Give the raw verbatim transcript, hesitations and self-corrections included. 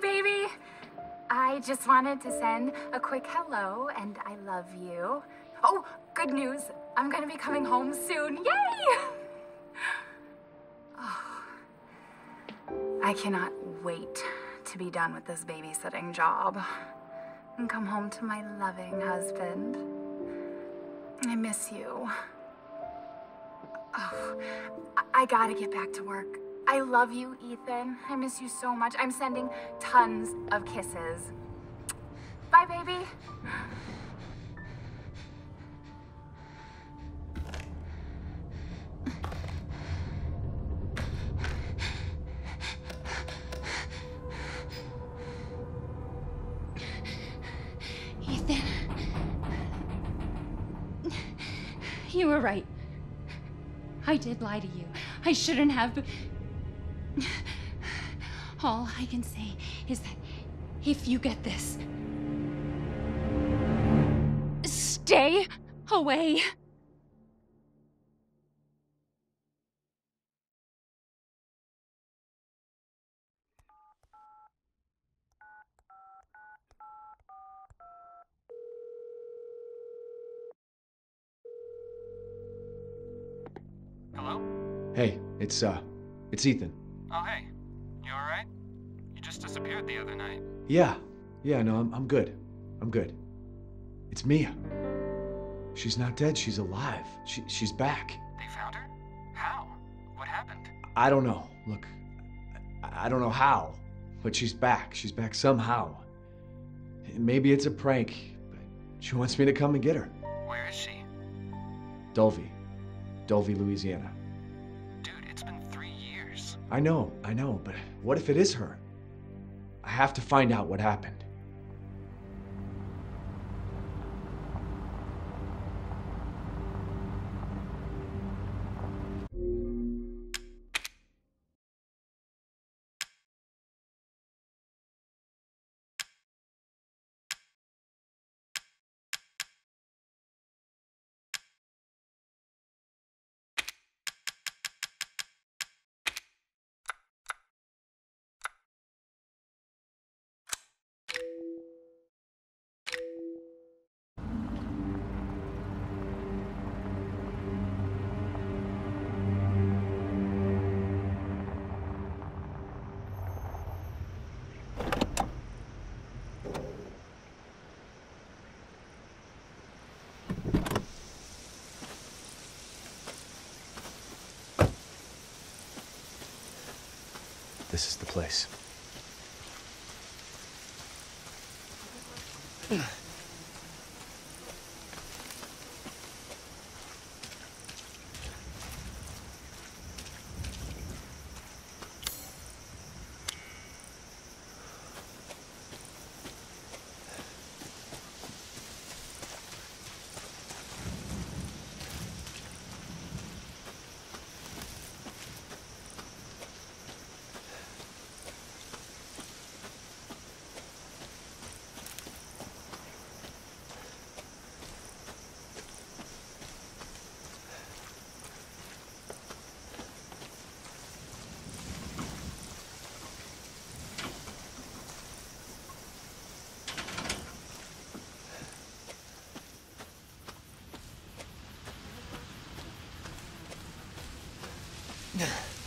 baby. I just wanted to send a quick hello and I love you. Oh, good news. I'm gonna be coming home soon. Yay! Oh, I cannot wait to be done with this babysitting job and come home to my loving husband. I miss you. Oh, I, I gotta get back to work. I love you, Ethan. I miss you so much. I'm sending tons of kisses. Bye, baby. Ethan. You were right. I did lie to you. I shouldn't have. But all I can say is that if you get this, stay away. Hello? Hey, it's, uh, it's Ethan. Oh, hey. You alright? You just disappeared the other night. Yeah, yeah, no, I'm, I'm good. I'm good. It's Mia. She's not dead, she's alive. She, she's back. They found her? How? What happened? I don't know. Look, I, I don't know how, but she's back. She's back somehow. Maybe it's a prank, but she wants me to come and get her. Where is she? Dulvey. Dulvey, Louisiana. Dude, it's been three years. I know, I know, but what if it is her? I have to find out what happened. This is the place. Yeah.